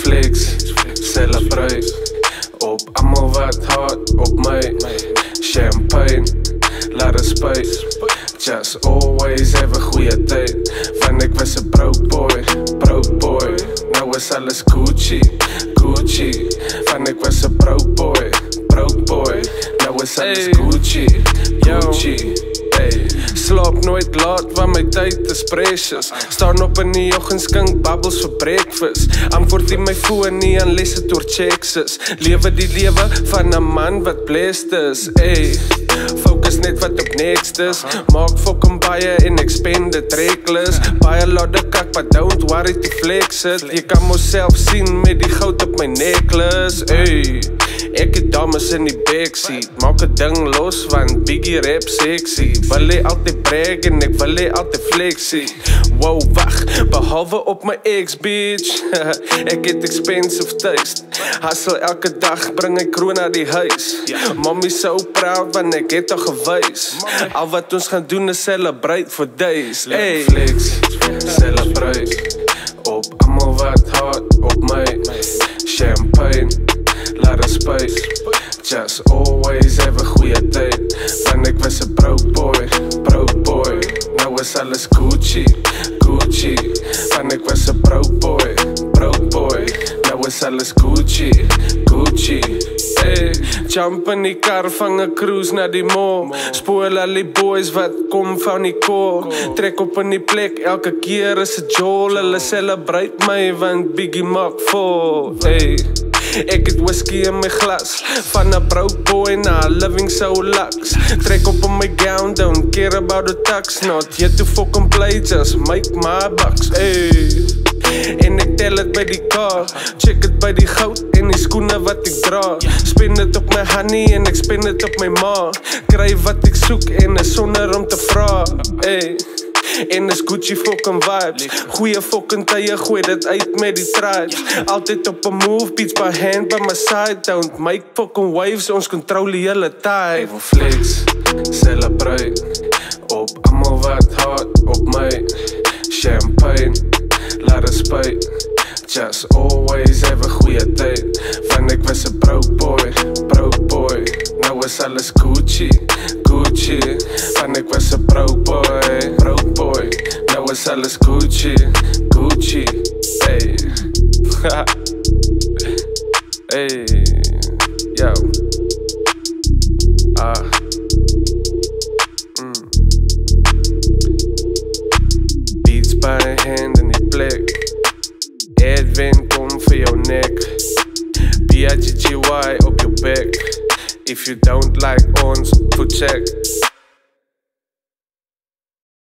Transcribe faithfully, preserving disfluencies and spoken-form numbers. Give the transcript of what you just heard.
flex, celebrate op allemaal wat hard op my. Champagne, laat het space. Just always have a goeie tyd. Van ek was een broke boy, broke boy. Nou is alles Gucci, Gucci. Van ek was een broke boy, broke boy. Nou is alles Gucci, Gucci. Hey. Slaap nooit laat, want my tyd is precious. Staan op in die oggend, skink bubbles vir breakfast. Antwoord in my phone nie, unless het oor checks is. Lewe die lewe van 'n man wat blessed is. Ey, focus net wat op next is. Maak fucking baie en ek spend het reckless. Baie lade kak, but don't worry to flex it. Jy kan myself sien met die goud op my necklace. Ey, ek het dames in die backseat. Maak het ding los, want Biggie rap sexy. Wil hy altyd brag en ek wil hy altyd flexie. Wow, wacht, behalwe op my ex, bitch. Ek het expensive taste. Hustle elke dag, bring ek kroon na die huis. Mommy so proud, want ek het al gewys. Al wat ons gaan doen is celebrate for days. Hey. Flex, celebrate op allemaal wat hard op my. Champagne, laat het space. Just always have a goeie tyd. Van ek was een broke boy, broke boy. Nou is alles Gucci, Gucci. Van ek was een broke boy, broke boy. Nou is alles Gucci, Gucci. Hey, jump in die kar, vang een cruise na die mall. Spoil al die boys wat kom van die kool. Trek op in die plek, elke keer is het jol. Hulle celebrate my, want Biggie maak vol. Hey, ek het whisky in my glas. Van a broke boy na living so lux. Trek op in my gown, don't care about the tax. Not yet to fucking play, just make my bucks. Hey, en ek tel het by die kar. Check het by die goud en die skoene wat ek dra. Spend het op my honey en ek spend het op my ma. Kry wat ek soek en is sonder om te vra. Hey, en is Gucci fucking vibes. Goeie fucking tye, gooi dit uit met die tribes. Altyd op a move, beats by hand by my side. Don't make fucking waves, ons control die hele tyd. Ek wil flex, celebrate op allemaal wat hard op my. Champagne, laat het spijt. Just always have a goeie tyd. Van ek was een broke boy, broke boy. Nou is alles Gucci, Gucci. Van ek was een broke boy, broke boy. Nou is alles Gucci, Gucci. Hey, hey, yo. Ah, mm. Beats by hand in die plek. Edwin, kom vir jou nek. B I G G Y op jou bek. If you don't like ons, go check.